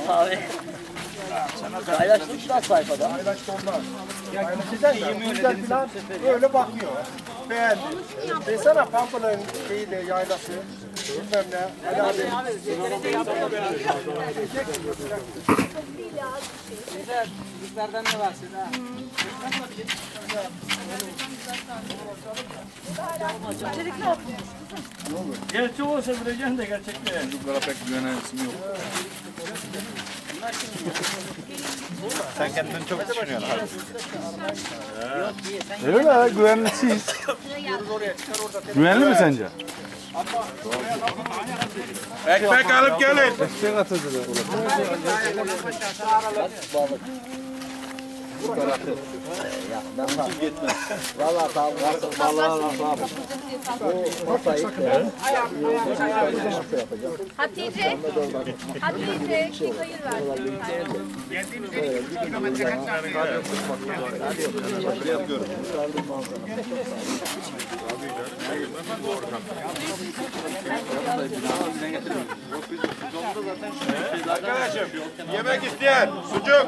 Abi. Paylaştım şu sayfada. Paylaştı onlar. Paylaşacak da güzel falan öyle bakıyor. Beğendi. Desene Pampa'nın şeyi de yaylası. Bilmem ne. Ali abi. Güzel. Bizlerden ne var size? Gerçek olsa bileceğim de gerçek değil. Çocuklara pek güvenen isim yok. Sen kendini çok düşünüyorsun abi. Öyle güvenlisiyiz. Güvenli mi sence? Ekmek alıp gelin. Ekmek atacağız. Valla tamam. Hatice, Hatice, kim hayır verdi? Arkadaşım yemek isteyen sucuk.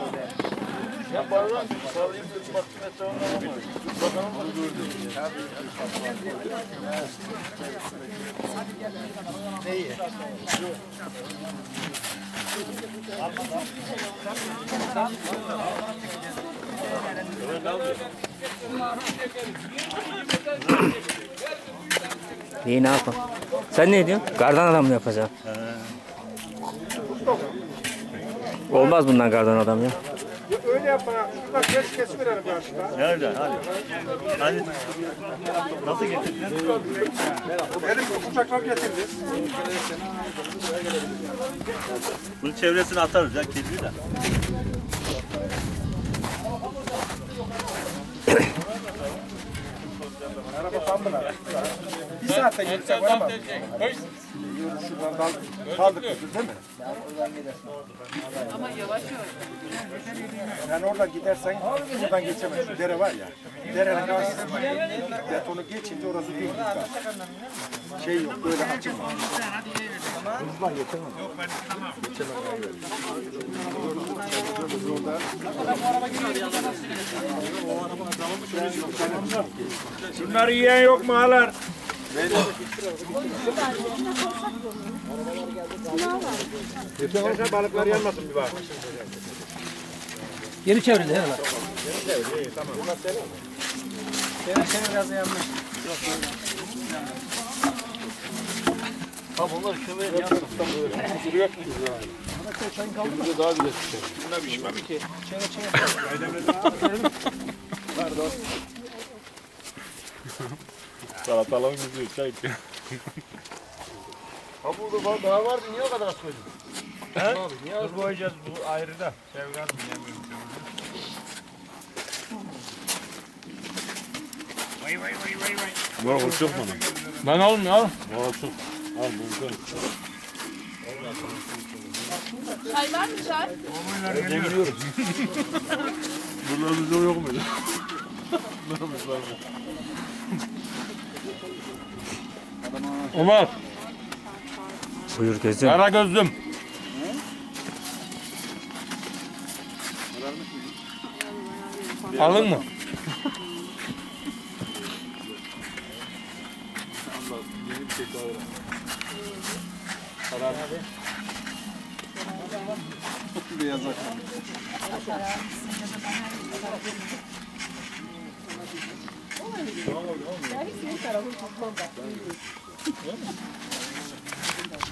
İyi ne yapalım? Sen ne diyorsun? Kardan adam mı yapacaksın? Olmaz bundan kardan adam ya. Öyle yapma. Şuradan kesiverelim karşıda. Nerede? Hadi. Nasıl getirdin? Elim kucaklar getirdi. Bunun çevresini atarız ya kirli de. Araba Pampa'lar. Bir saatte gitsek var mı? Şuradan kaldık değil mi? Ama yavaş yavaş. Yani oradan gidersen buradan geçemezsin. Şu dere var ya. Derenin karşısında betonu geçince orası değil. Şey yok böyle açık. Hızla geçemem. Yok ben tamam. Şunları yiyen yok mu halar? Geçen balıklar yanmasın bir bak. Geri çevrildi herhalde. Tamam. Seni biraz yanmış. Ha bunlar kömür yansın. Duruyor mu? Şimdi daha güzel pişer. Buna pişmem ki. Pardon. Salatalığın yüzüğü çay. Ha burada var, daha vardı. Niye o kadar az koydun? He? Dur koyacağız bu ayrı da. Sevgan yemiyorum. Vay vay vay vay vay. Bana çok bana. Ben oğlum ya. Bana çok. Al bunu. Çay var mı çay? Demiyoruz. Bunlar bizde yok mu? Ömer. Buyur gözüm. Kara gözlüm. Alın mı? Beyaz akşam.